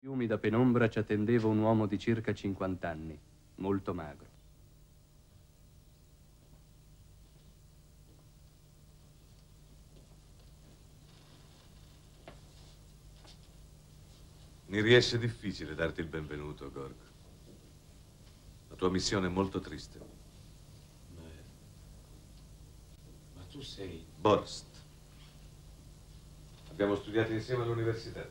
Umida penombra ci attendeva un uomo di circa 50 anni, molto magro. Mi riesce difficile darti il benvenuto, Gorg. La tua missione è molto triste. Ma tu sei... Borst. Abbiamo studiato insieme all'università.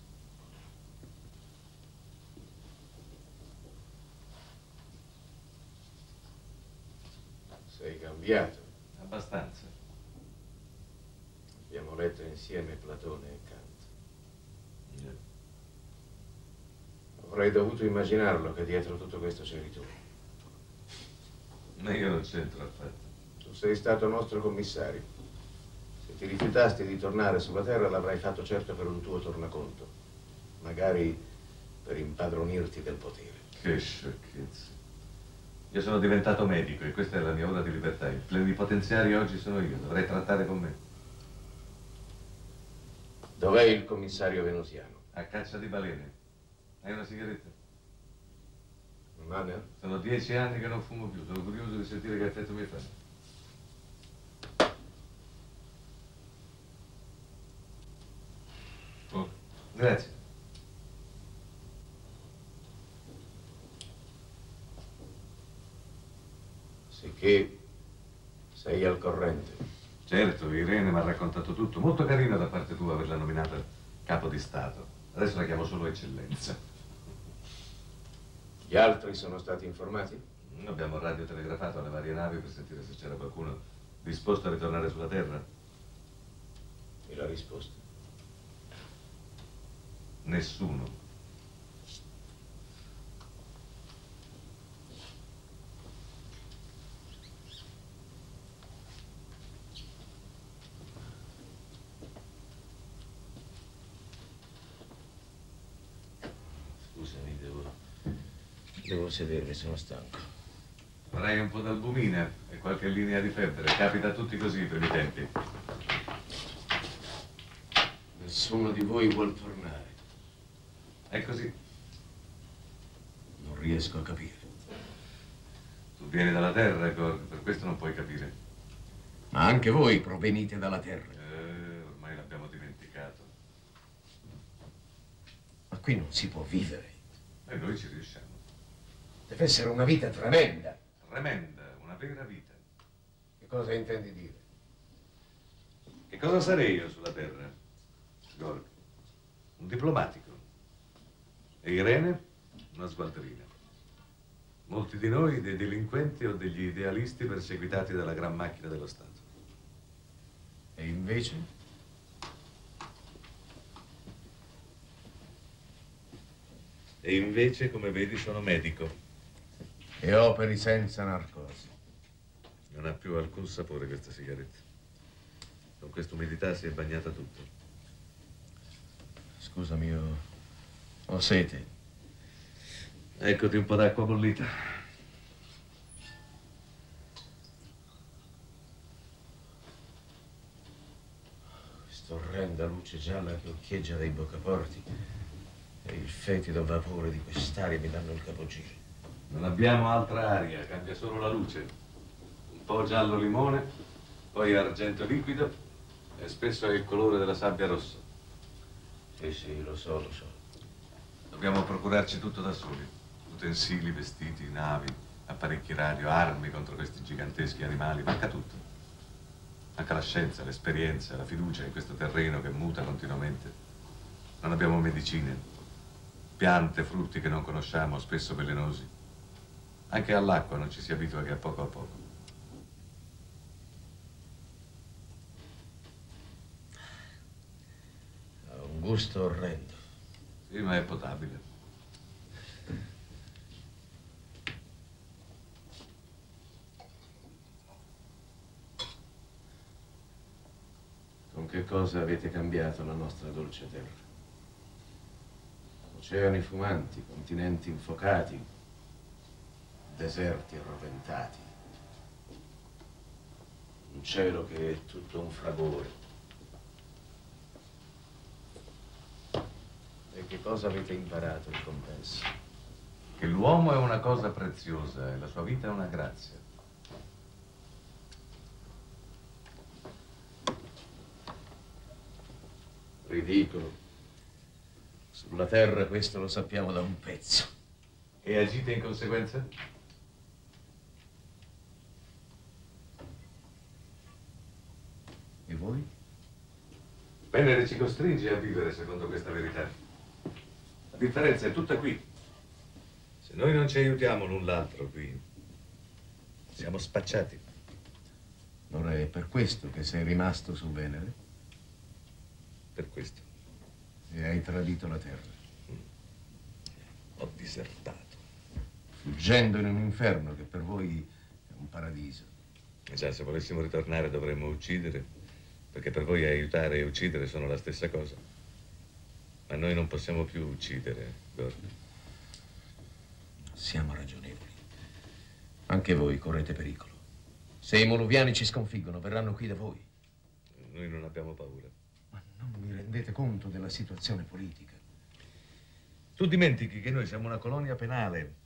Sei cambiato. Abbastanza. Abbiamo letto insieme Platone e Kant. Avrei dovuto immaginarlo che dietro tutto questo c'eri tu. Ma io non c'entro affatto. Tu sei stato nostro commissario. Se ti rifiutasti di tornare sulla Terra l'avrai fatto certo per un tuo tornaconto. Magari per impadronirti del potere. Che sciocchezza. Io sono diventato medico e questa è la mia ora di libertà. Il plenipotenziario oggi sono io, dovrei trattare con me. Dov'è il commissario venusiano? A caccia di balene. Hai una sigaretta? Non ne? Sono 10 anni che non fumo più, sono curioso di sentire che effetto mi fa. Oh, grazie. Sicché sei al corrente. Certo, Irene mi ha raccontato tutto. Molto carina da parte tua averla nominata capo di Stato. Adesso la chiamo solo eccellenza. Gli altri sono stati informati? Abbiamo radiotelegrafato alle varie navi per sentire se c'era qualcuno disposto a ritornare sulla Terra. E la risposta? Nessuno. Scusami, devo sedermi, sono stanco. Vorrei un po' d'albumina e qualche linea di febbre. Capita a tutti così i primi tempi. Nessuno di voi vuol tornare. È così. Non riesco a capire. Tu vieni dalla Terra, Gorg, per questo non puoi capire. Ma anche voi provenite dalla Terra. Ormai l'abbiamo dimenticato. Ma qui non si può vivere. E noi ci riusciamo. Deve essere una vita tremenda. Tremenda, una vera vita. Che cosa intendi dire? Che cosa sarei io sulla Terra, Gorg? Un diplomatico. E Irene? Una sgualdrina. Molti di noi dei delinquenti o degli idealisti perseguitati dalla gran macchina dello Stato. E invece? E invece, come vedi, sono medico. E operi senza narcosi. Non ha più alcun sapore questa sigaretta. Con quest'umidità si è bagnata tutta. Scusami, io ho sete. Eccoti un po' d'acqua bollita. Questa orrenda luce gialla che occhieggia dai boccaporti e il fetido vapore di quest'aria mi danno il capogiro. Non abbiamo altra aria, cambia solo la luce. Un po' giallo limone, poi argento liquido e spesso è il colore della sabbia rossa. Sì, lo so. Dobbiamo procurarci tutto da soli. Utensili, vestiti, navi, apparecchi radio, armi contro questi giganteschi animali. Manca tutto. Manca la scienza, l'esperienza, la fiducia in questo terreno che muta continuamente. Non abbiamo medicine, piante, frutti che non conosciamo, spesso velenosi. Anche all'acqua non ci si abitua che a poco. Ha un gusto orrendo. Sì, ma è potabile. Con che cosa avete cambiato la nostra dolce terra? Oceani fumanti, continenti infuocati, deserti arroventati. Un cielo che è tutto un fragore. E E che cosa avete imparato in compenso? Che l'uomo è una cosa preziosa e la sua vita è una grazia. Ridicolo. Sulla terra questo lo sappiamo da un pezzo. E agite in conseguenza? E voi? Venere ci costringe a vivere secondo questa verità. La differenza è tutta qui. Se noi non ci aiutiamo l'un l'altro qui, siamo spacciati. Allora è per questo che sei rimasto su Venere? Per questo E hai tradito la terra? ho disertato. Fuggendo in un inferno che per voi è un paradiso. E già, se volessimo ritornare dovremmo uccidere, perché per voi aiutare e uccidere sono la stessa cosa. Ma noi non possiamo più uccidere, Gord. Siamo ragionevoli. Anche voi correte pericolo. Se i Moluviani ci sconfiggono, verranno qui da voi. Noi non abbiamo paura. Ma non vi rendete conto della situazione politica? Tu dimentichi che noi siamo una colonia penale.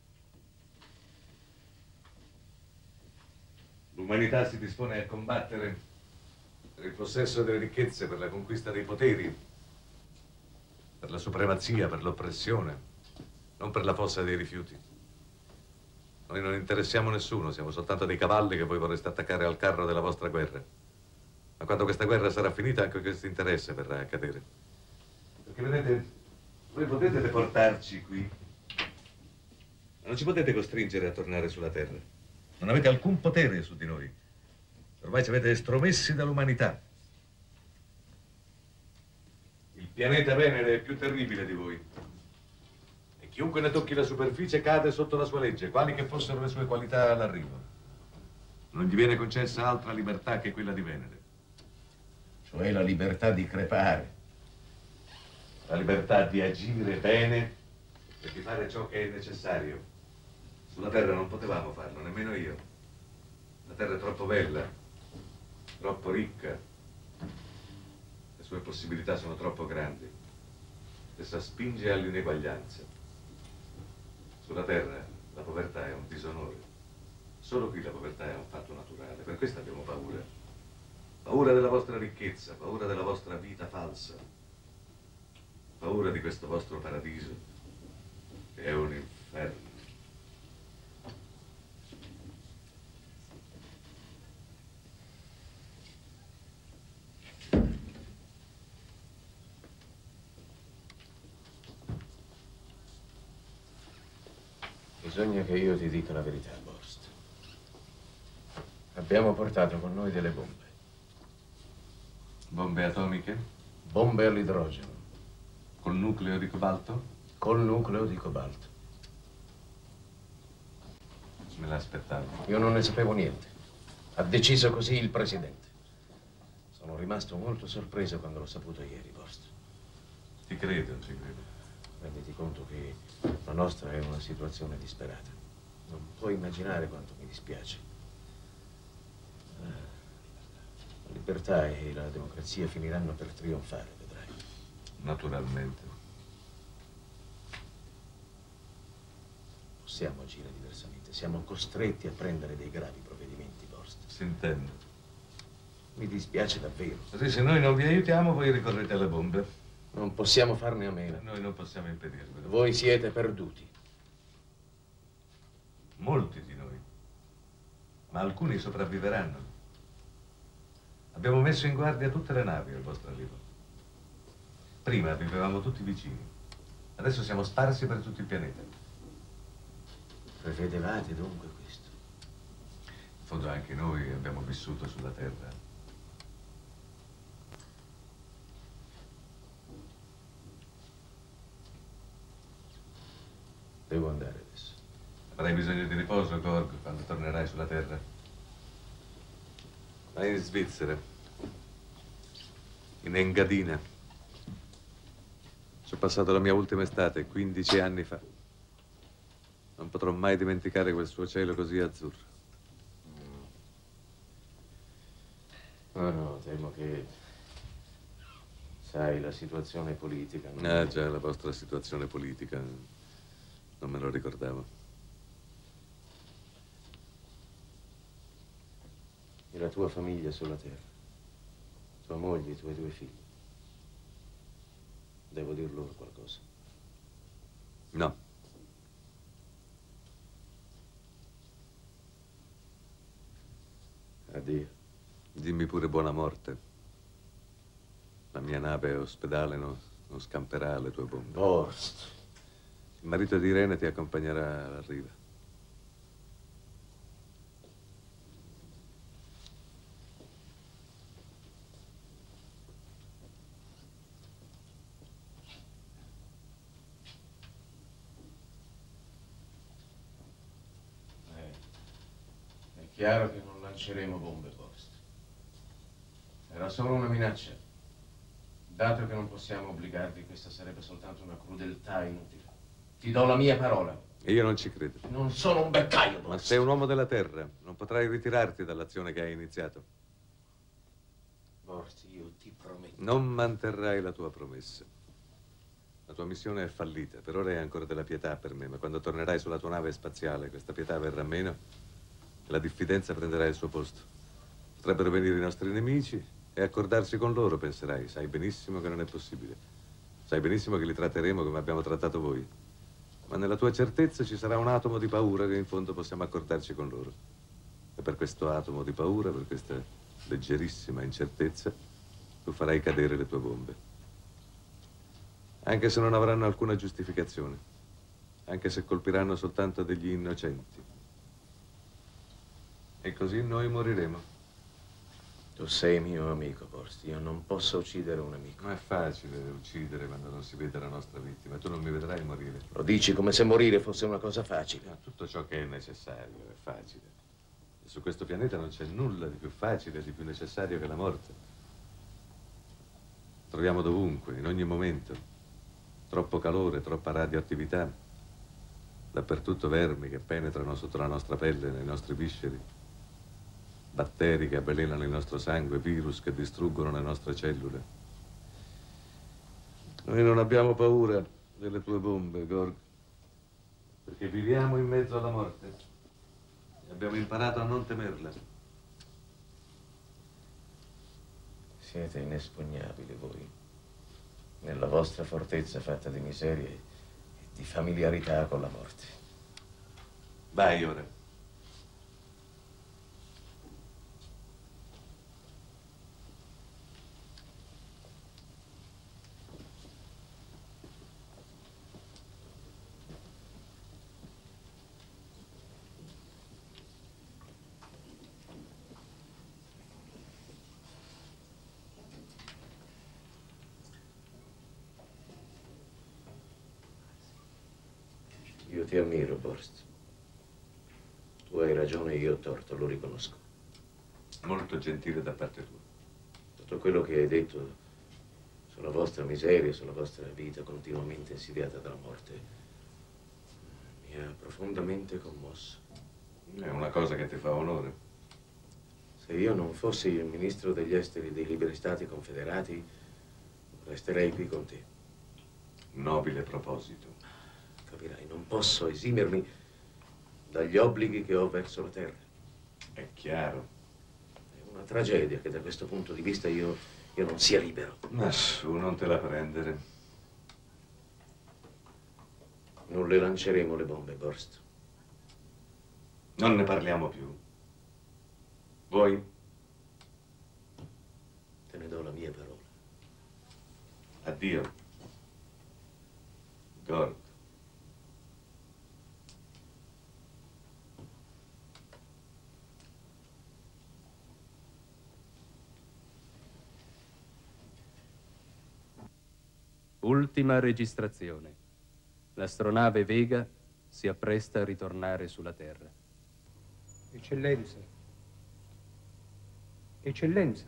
L'umanità si dispone a combattere per il possesso delle ricchezze, per la conquista dei poteri, per la supremazia, per l'oppressione, non per la fossa dei rifiuti. Noi non interessiamo nessuno, siamo soltanto dei cavalli che voi vorreste attaccare al carro della vostra guerra. Ma quando questa guerra sarà finita, anche questo interesse verrà a cadere. Perché vedete, voi potete deportarci qui, ma non ci potete costringere a tornare sulla terra. Non avete alcun potere su di noi. Ormai ci avete estromessi dall'umanità. Il pianeta Venere è più terribile di voi. E chiunque ne tocchi la superficie cade sotto la sua legge, quali che fossero le sue qualità all'arrivo. Non gli viene concessa altra libertà che quella di Venere. Cioè la libertà di crepare. La libertà di agire bene e di fare ciò che è necessario. Sulla Terra non potevamo farlo, nemmeno io. La Terra è troppo bella, troppo ricca. Le sue possibilità sono troppo grandi. Essa spinge all'ineguaglianza. Sulla Terra la povertà è un disonore. Solo qui la povertà è un fatto naturale. Per questo abbiamo paura. Paura della vostra ricchezza, paura della vostra vita falsa. Paura di questo vostro paradiso, che è un inferno. Bisogna che io ti dica la verità, Borst. Abbiamo portato con noi delle bombe. Bombe atomiche? Bombe all'idrogeno. Col nucleo di cobalto? Col nucleo di cobalto. Me l'aspettavo. Io non ne sapevo niente. Ha deciso così il presidente. Sono rimasto molto sorpreso quando l'ho saputo ieri, Borst. Ti credo, ci credo. Renditi conto che la nostra è una situazione disperata. Non puoi immaginare quanto mi dispiace. La libertà e la democrazia finiranno per trionfare, vedrai. Naturalmente. Possiamo agire diversamente. Siamo costretti a prendere dei gravi provvedimenti, Borst. Si intende. Mi dispiace davvero. Così se noi non vi aiutiamo, voi ricorrete alle bombe. Non possiamo farne a meno. Noi non possiamo impedirvelo. Voi siete perduti. Molti di noi. Ma alcuni sopravviveranno. Abbiamo messo in guardia tutte le navi al vostro arrivo. Prima vivevamo tutti vicini. Adesso siamo sparsi per tutto il pianeta. Prevedevate dunque questo? In fondo anche noi abbiamo vissuto sulla Terra. Devo andare adesso. Avrai bisogno di riposo, Gorg, quando tornerai sulla Terra. Vai in Svizzera. In Engadina. Ci ho passato la mia ultima estate, 15 anni fa. Non potrò mai dimenticare quel suo cielo così azzurro. Oh no, temo che Sai, la situazione politica... Ah, già, la vostra situazione politica. Non me lo ricordavo. E la tua famiglia sulla terra. Tua moglie, i tuoi 2 figli. Devo dir loro qualcosa? No. Addio. Dimmi pure buona morte. La mia nave ospedale non scamperà le tue bombe. Horst. Il marito di Irene ti accompagnerà alla riva. È chiaro che non lanceremo bombe, Horst. Era solo una minaccia. Dato che non possiamo obbligarvi, questa sarebbe soltanto una crudeltà inutile. Ti do la mia parola. E io non ci credo. Non sono un beccaio, Horst. Ma sei un uomo della terra. Non potrai ritirarti dall'azione che hai iniziato. Horst, io ti prometto. Non manterrai la tua promessa. La tua missione è fallita. Per ora hai ancora della pietà per me, ma quando tornerai sulla tua nave spaziale, questa pietà verrà meno e la diffidenza prenderà il suo posto. Potrebbero venire i nostri nemici e accordarsi con loro, penserai. Sai benissimo che non è possibile. Sai benissimo che li tratteremo come abbiamo trattato voi. Ma nella tua certezza ci sarà un atomo di paura che in fondo possiamo accordarci con loro. E per questo atomo di paura, per questa leggerissima incertezza, tu farai cadere le tue bombe. Anche se non avranno alcuna giustificazione. Anche se colpiranno soltanto degli innocenti. E così noi moriremo. Tu sei mio amico, Horst. Io non posso uccidere un amico. Ma è facile uccidere quando non si vede la nostra vittima. Tu non mi vedrai morire. Lo dici come se morire fosse una cosa facile. No, tutto ciò che è necessario è facile. E su questo pianeta non c'è nulla di più facile e di più necessario che la morte. Troviamo dovunque, in ogni momento. Troppo calore, troppa radioattività. Dappertutto vermi che penetrano sotto la nostra pelle, nei nostri visceri. Batteri che avvelenano il nostro sangue, virus che distruggono le nostre cellule. Noi non abbiamo paura delle tue bombe, Gorg, perché viviamo in mezzo alla morte e abbiamo imparato a non temerla. Siete inespugnabili voi, nella vostra fortezza fatta di miserie e di familiarità con la morte. Vai ora. Io ti ammiro, Horst. Tu hai ragione, io ho torto, lo riconosco. Molto gentile da parte tua. Tutto quello che hai detto sulla vostra miseria, sulla vostra vita continuamente insidiata dalla morte, mi ha profondamente commosso. È una cosa che ti fa onore. Se io non fossi il ministro degli esteri dei liberi stati confederati, resterei qui con te. Nobile proposito. Capirai, non posso esimermi dagli obblighi che ho verso la terra. È chiaro. È una tragedia che da questo punto di vista io non sia libero. Ma su, non te la prendere. Non le lanceremo le bombe, Horst. Non ne parliamo più. Vuoi? Te ne do la mia parola. Addio. Gorg. Ultima registrazione. L'astronave Vega si appresta a ritornare sulla Terra. Eccellenza. Eccellenza.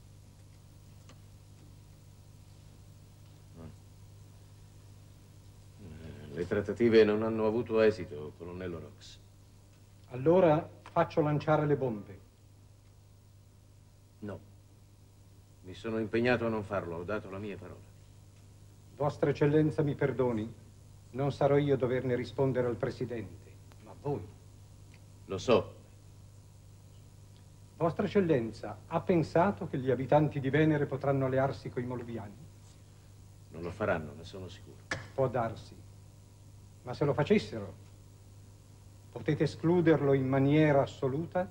Le trattative non hanno avuto esito, colonnello Rox. Allora faccio lanciare le bombe. No. Mi sono impegnato a non farlo, ho dato la mia parola. Vostra Eccellenza mi perdoni, non sarò io a doverne rispondere al Presidente, ma voi. Lo so. Vostra Eccellenza ha pensato che gli abitanti di Venere potranno allearsi coi Moluviani? Non lo faranno, ne sono sicuro. Può darsi, ma se lo facessero, potete escluderlo in maniera assoluta?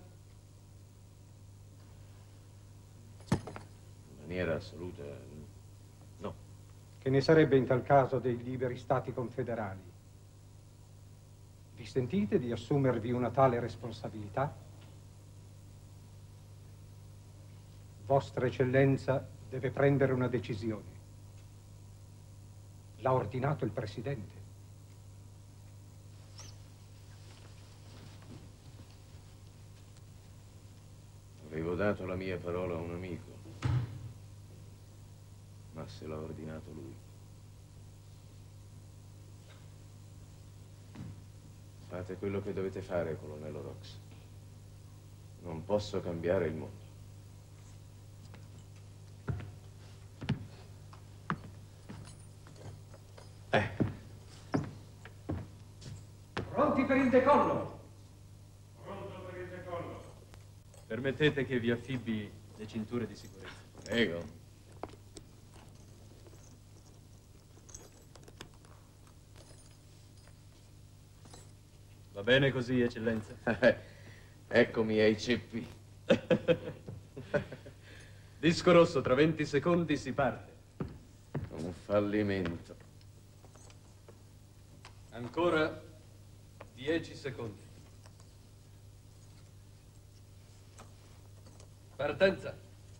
In maniera assoluta, no. Che ne sarebbe in tal caso dei liberi stati confederali? Vi sentite di assumervi una tale responsabilità? Vostra Eccellenza deve prendere una decisione. L'ha ordinato il Presidente. Avevo dato la mia parola a un amico, ma se l'ha ordinato lui. Fate quello che dovete fare, colonnello Rox. Non posso cambiare il mondo. Pronti per il decollo? Pronto per il decollo. Permettete che vi affibbi le cinture di sicurezza. Prego. Va bene così, Eccellenza? Eccomi ai ceppi. Disco rosso, tra 20 secondi si parte. Un fallimento. Ancora 10 secondi. Partenza.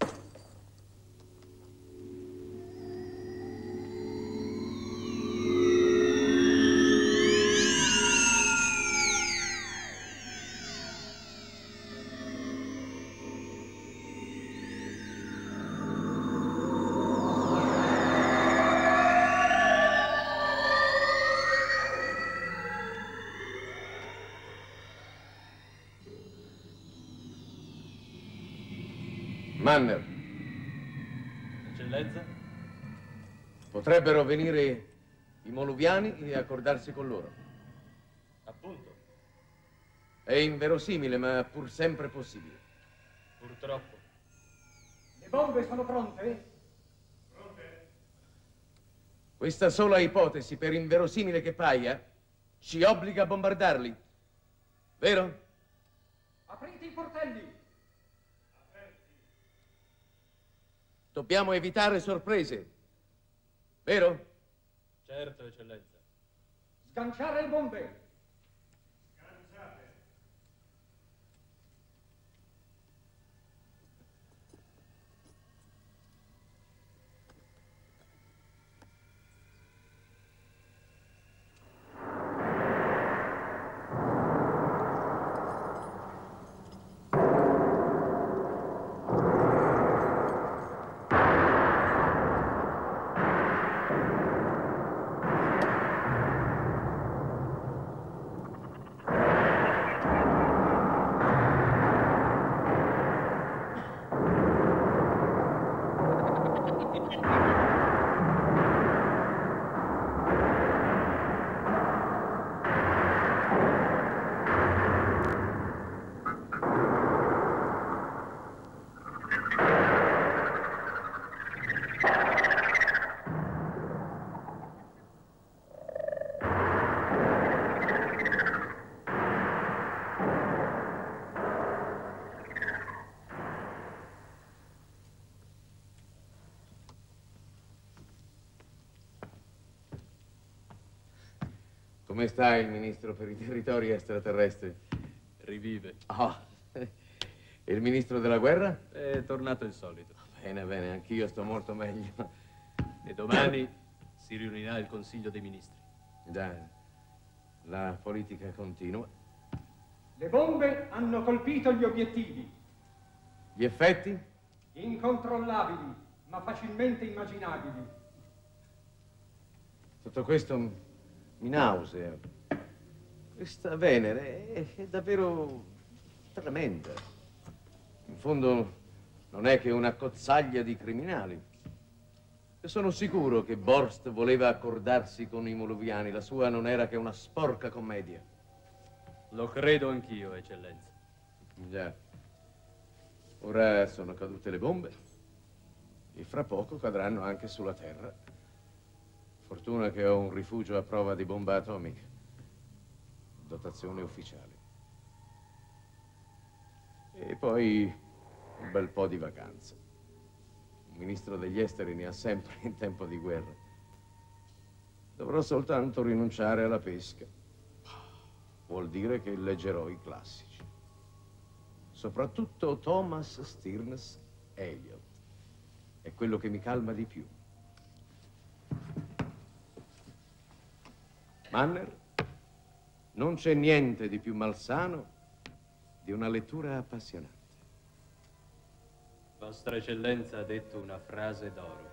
Manner, Eccellenza? potrebbero venire i Moluviani e accordarsi con loro. Appunto. È inverosimile, ma pur sempre possibile. Purtroppo. Le bombe sono pronte? Pronte? Questa sola ipotesi, per inverosimile che paia, ci obbliga a bombardarli. Vero? Aprite i portelli! Dobbiamo evitare sorprese. Vero? Certo, Eccellenza. Sganciare le bombe! Sganciate. Come sta il ministro per i territori extraterrestri? Rivive. Oh. E il ministro della guerra? È tornato il solito. Bene, bene, anch'io sto molto meglio. E domani si riunirà il Consiglio dei Ministri. Già, la politica continua. Le bombe hanno colpito gli obiettivi, Gli effetti? incontrollabili, ma facilmente immaginabili. Tutto questo mi nausea. Questa Venere è davvero tremenda. In fondo non è che una cozzaglia di criminali. E sono sicuro che Borst voleva accordarsi con i moloviani. La sua non era che una sporca commedia. Lo credo anch'io, eccellenza. Già. Ora sono cadute le bombe e fra poco cadranno anche sulla terra. Fortuna che ho un rifugio a prova di bomba atomica. Dotazione ufficiale. E poi un bel po' di vacanze. Il ministro degli esteri ne ha sempre in tempo di guerra. Dovrò soltanto rinunciare alla pesca. Vuol dire che leggerò i classici. Soprattutto Thomas Stearns Eliot. È quello che mi calma di più. Manner, non c'è niente di più malsano di una lettura appassionante. Vostra eccellenza ha detto una frase d'oro.